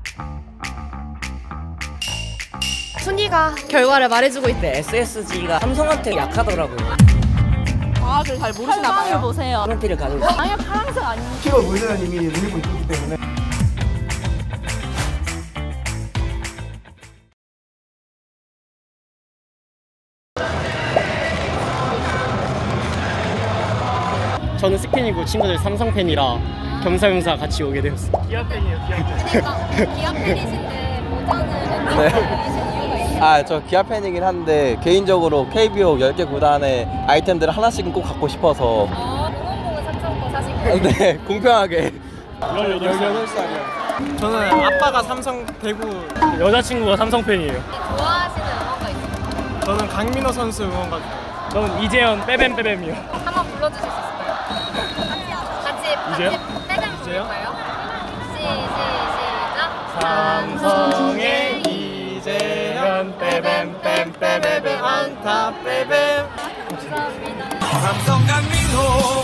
순위가 결과를 말해주고 있대. SSG가 삼성한테 약하더라고요. 과학을 잘 모르시나 봐요. 보세요. 트럼피를 가지고 있어요. 아니요, 파란색 아니에요. 피로 물드는 이미 유니폼 입고 있기 때문에. 저는 스팬이고 친구들 삼성 팬이라 겸사겸사 같이 오게 되었어요. 기아 팬이에요, 기아 팬. 그러니까 기아 팬이신데 모자는 팬이신 이유가 있어요? 아, 저 기아 팬이긴 한데 개인적으로 KBO 10개 구단의 아이템들을 하나씩은 꼭 갖고 싶어서. 응원봉은 삼성 거 사신 거예요? 네, 공평하게. 18살이요. 저는 아빠가 삼성 대구, 여자친구가 삼성 팬이에요. 좋아하시는 응원가 있어요? 저는 강민호 선수 응원가. 저는 이재현 빼뱀빼뱀이요. 한번 불러주실 수 있을까요? 이제요? 빼면 부를까요? 시작! 삼성의 이재현 빼뱀빼뱀빼뱀 안타 빼뱀. 감사합니다. 삼성 강민호,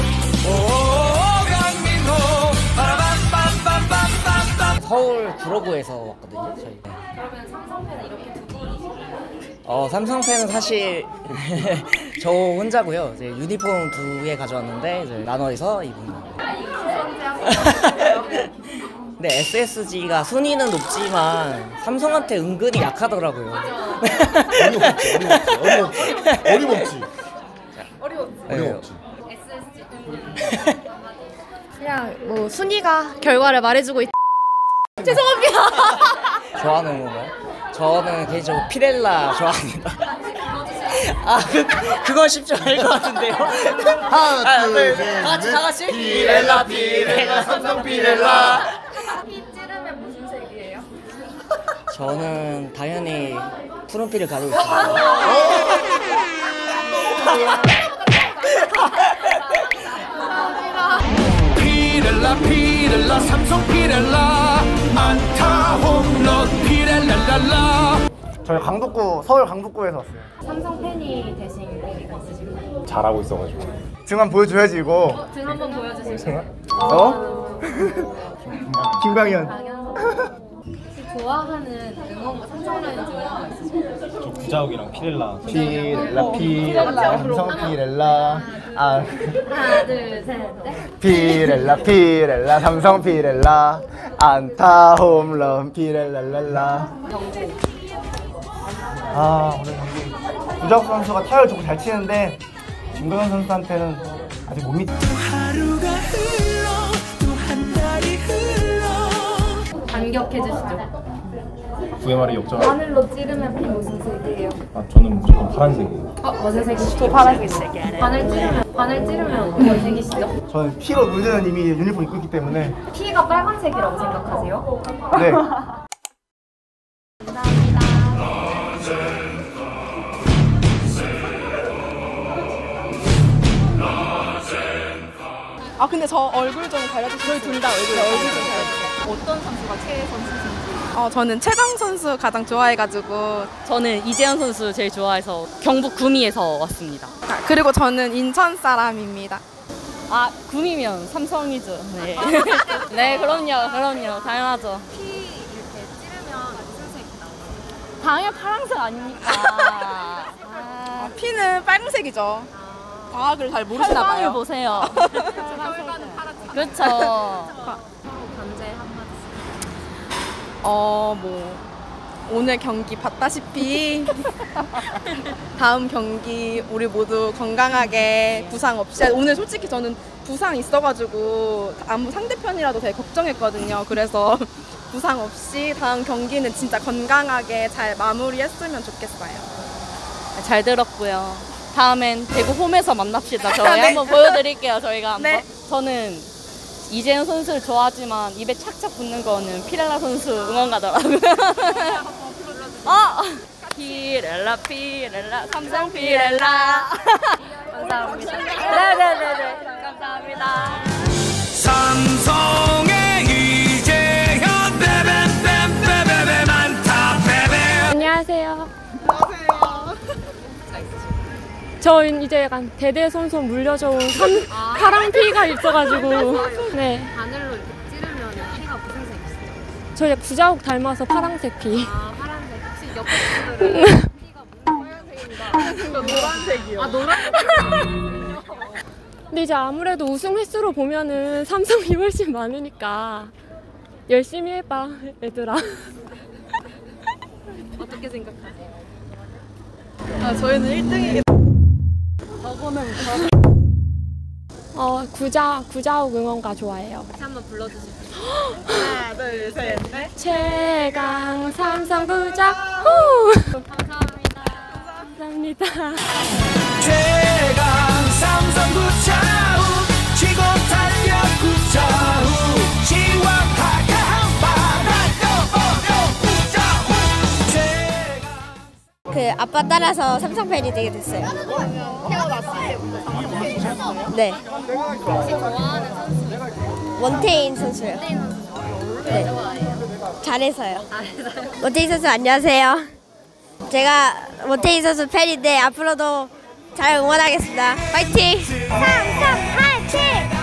오 강민호, 빠라밤빰빰빰빰빰. 서울 구로구에서 왔거든요. 저희. 그러면 삼성팬은 이렇게 두 분이시죠? 삼성팬은 사실 저 혼자고요. 이제 유니폼 2개 가져왔는데 이제 나눠서 입은 거. 근데 SSG가 순위는 높지만 삼성한테 은근히 약하더라고요. 어림없지. 어림없지. SSG. 그냥 뭐 순위가 결과를 말해주고 있. 죄송합니다. 좋아하는 응원가요? 저는 개인적으로 피렐라 좋아합니다. 그건 쉽지 않을 것 같은데요. 하나, 둘, 셋, 다 같이 피렐라 피렐라 삼성 피렐라. 피 찌르면 무슨 색이에요? 저는 당연히 푸른피를 가지고 있습니다. 피렐라 피렐라 삼성 피렐라 안타 홈런 피렐라랄라. 저희 강북구, 서울 강북구에서 왔어요. 삼성 팬이 되신 계기가 있으실까요? 잘하고 있어가지고 등 한번 보여줘야지 이거. 등 한번 보여주실까요? 어? 김광현. 혹시 좋아하는 응원가, 삼성 라이온즈 응원가 있으실까요? 저 구자욱이랑 피렐라. 피렐라 피렐라 삼성 피렐라 아 하나, 둘, 셋, 넷. 피렐라 피렐라 삼성 피렐라 안타 홈런 피렐라랄라. 아 오늘 경기 구자욱 선수가 타율 좋고 잘 치는데 김광현 선수한테는 아직 못 믿. 반격해 주시죠. VMR이 역전. 하늘로 찌르면 피 무슨 색이에요? 저는 무조건 파란색이에요. 무슨 색이시죠? 파란색. 바늘 찌르면 어떤 색이시죠? 저는 피로 물드는 이미 유니폼 입고 있기 때문에. 피가 빨간색이라고 생각하세요? 네. 아 근데 저 얼굴 좀 가려주세요. 저희 둘 다 얼굴 좀 가려주세요. 어떤 선수가 최애 선수신지. 저는 최강 선수 가장 좋아해가지고. 저는 이재현 선수 제일 좋아해서 경북 구미에서 왔습니다. 그리고 저는 인천 사람입니다. 아, 구미면 삼성이죠. 네. 네, 그럼요. 당연하죠. 피 이렇게 찌르면 무슨 색이 나와요? 당연히 파란색 아닙니까? 피는 빨간색이죠. 과학을 잘 모르시나 혈관을 봐요. 보세요. 혈관은 파랗지. 그렇죠. 견제 한마디. 뭐 오늘 경기 봤다시피 다음 경기 우리 모두 건강하게 부상 없이. 오늘 솔직히 저는 부상 있어가지고 아무 상대편이라도 되게 걱정했거든요. 그래서 부상 없이 다음 경기는 진짜 건강하게 잘 마무리했으면 좋겠어요. 잘 들었고요. 다음엔 대구 홈에서 만납시다. 저희 네. 한번 보여드릴게요. 저희가 한번. 네. 저는 이재현 선수를 좋아하지만 입에 착착 붙는 거는 피렐라 선수 응원가더라고요. 피렐라 삼성 피렐라. 감사합니다. 네네네네. 감사합니다. 삼성의 이재현 빼뱀 안타 빼뱀. 안녕하세요. 저 이제 약간 대대손손 물려져 온 파랑 피가 있어가지고. 네. 바늘로 이렇게 찌르면 피가 무슨 색이시죠? 저희 구자욱 닮아서 파란색 피. 아, 파란색. 혹시 옆에 분들은 피가 무슨 빨간색이요? 아, 노란색. 근데 이제 아무래도 우승 횟수로 보면은 삼성이 훨씬 많으니까 열심히 해봐, 얘들아. 어떻게 생각하세요? 아, 저희는 1등이겠다. 구자욱 응원가 좋아해요. 같이 한번 불러주세요. 하나, 둘, 셋, 넷. 최강 삼성 구자욱. 후! 감사합니다. 감사합니다. 최강 삼성 구자욱 치고 달려 구자욱 시원하게 한바다 떠버려 구자욱 최강 그 아빠 따라서 삼성 팬이 되게 됐어요. 태어났을 때부터 삼성 팬이셨어요? 네. 혹시 좋아하는 선수? 원태인 선수요. 원태인 선수 좋아해요? 왜 네. 좋아해요? 잘해서요. 잘해서요? 원태인 선수 안녕하세요. 제가 원태인 선수 팬인데 앞으로도 잘 응원하겠습니다. 파이팅! 삼성 파이팅!